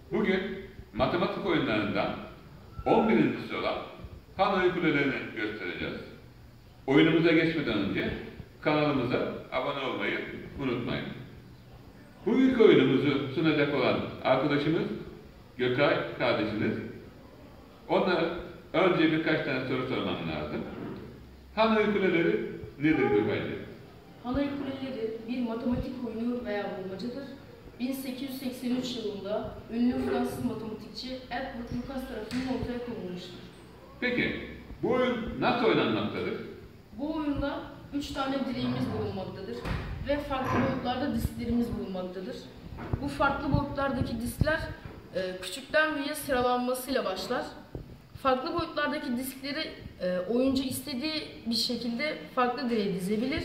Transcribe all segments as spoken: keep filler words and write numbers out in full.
Bugün matematik oyunlarından on birincisi olan Han kulelerini göstereceğiz. Oyunumuza geçmeden önce kanalımıza abone olmayı unutmayın. Bugünkü oyunumuzu sunacak olan arkadaşımız Gökay kardeşiniz. Ona önce birkaç tane soru sormam lazım. Han kuleleri nedir Gökay'cığım? Han kuleleri bir matematik oyunu veya bulmacadır. bin sekiz yüz seksen üç yılında ünlü Fransız matematikçi Edward Lucas tarafından ortaya konulmuştur. Peki, bu oyun nasıl oynanmaktadır? Bu oyunda üç tane direğimiz bulunmaktadır ve farklı boyutlarda disklerimiz bulunmaktadır. Bu farklı boyutlardaki diskler e, küçükten büyüğe sıralanmasıyla başlar. Farklı boyutlardaki diskleri e, oyuncu istediği bir şekilde farklı direğe dizebilir.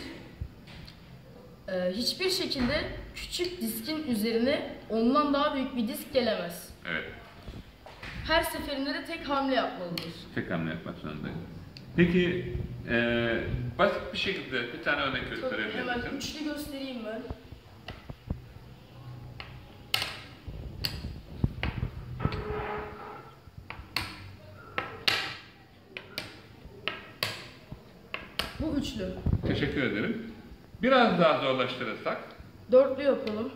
E, hiçbir şekilde küçük diskin üzerine ondan daha büyük bir disk gelemez. Evet. Her seferinde de tek hamle yapmalıdır. Tek hamle yapmak zorundayız. Peki, e, basit bir şekilde bir tane örnek gösterebilir misin? Hemen üçlü göstereyim ben. Bu üçlü. Teşekkür ederim. Biraz daha zorlaştırırsak? Dörtlü yapalım.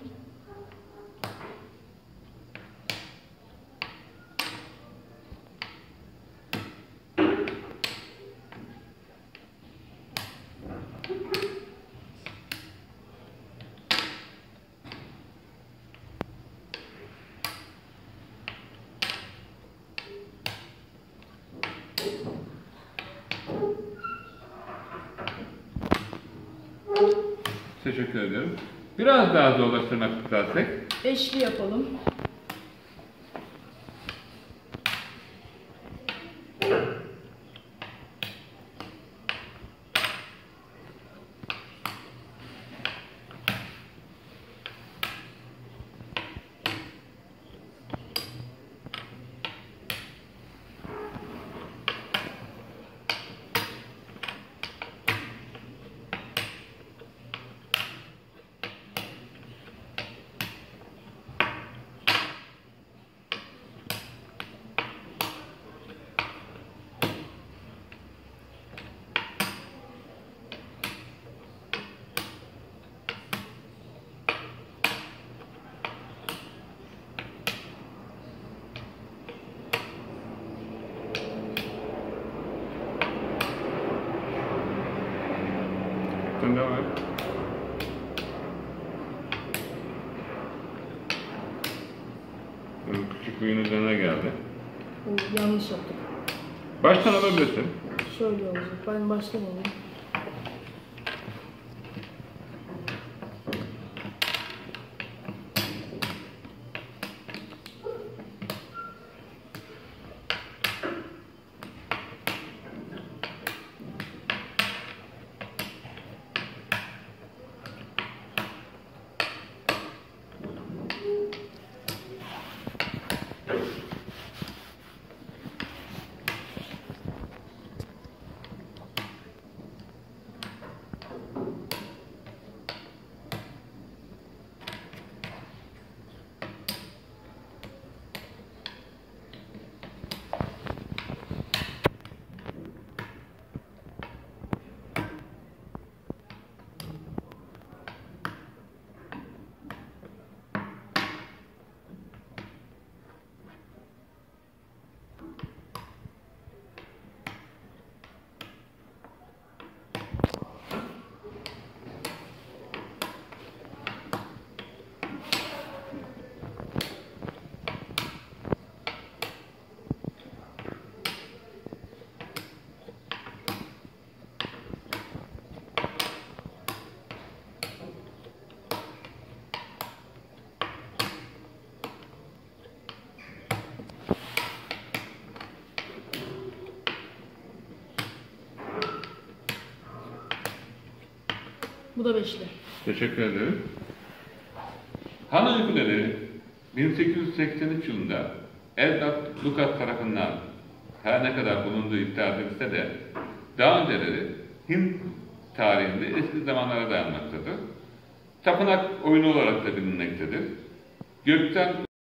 Teşekkür ederim. Biraz daha zorlaştırmak istersek? Beşli yapalım. Sen devam et. Küçük oyun üzerine geldi. Oo, yanlış yaptık. Baştan alabilirsin. Şöyle olacak. Ben başlamayayım. Bu da beşli. Teşekkür ederim. Han uykuları bin sekiz yüz seksen üç yılında Edward Lucas tarafından her ne kadar bulunduğu iddia edilse de daha önceleri Hint tarihinde eski zamanlara dayanmaktadır. Tapınak oyunu olarak da bilinmektedir. Gökten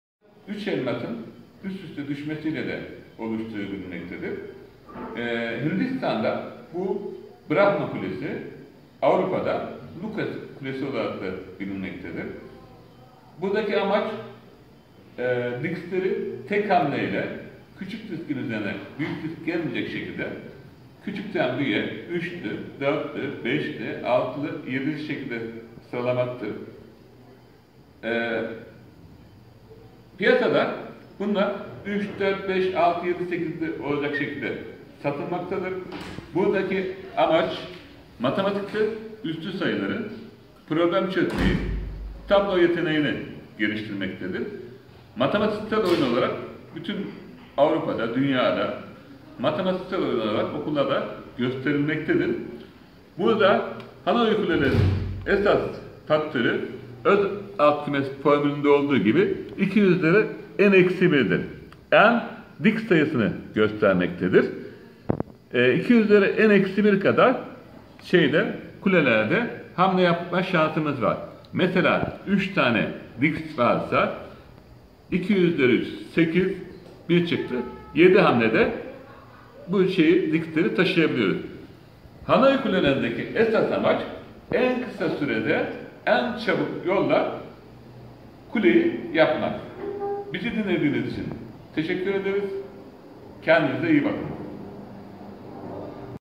üç elmasın üst üste düşmesiyle de oluştuğu bilinmektedir. Ee, Hindistan'da bu Brahma Kulesi, Avrupa'da Lucas Kulesi olarak da bilinmektedir. Buradaki amaç e, diskleri tek hamleyle küçük diskin üzerine büyük disk gelmeyecek şekilde küçükten büyüğe üçlü, dörtlü, beşli, altılı, yedili şekilde sıralamaktır. Ee, piyasada bunlar üç, dört, beş, altı, yedi, sekizli olacak şekilde satılmaktadır. Buradaki amaç matematikte üstü sayıları, problem çözmeyi, tablo yeteneğini geliştirmektedir. Matematiksel oyun olarak bütün Avrupa'da, dünyada matematiksel oyun olarak okullarda gösterilmektedir. Burada Hanoi kulelerinin esas faktörü öz alt kümes formülünde olduğu gibi iki yüzleri n eksi bir'dir. N dik sayısını göstermektedir. E, iki yüzleri n eksi bir kadar şeyde kulelerde hamle yapma şansımız var. Mesela üç tane dik varsa iki yüzleri üç, sekiz, bir çıktı. yedi hamlede bu şeyi dikleri taşıyabiliyoruz. Hanoi kulelerindeki esas amaç en kısa sürede en çabuk yolla kuleyi yapmak. Bizi dinlediğiniz için teşekkür ederiz. Kendinize iyi bakın.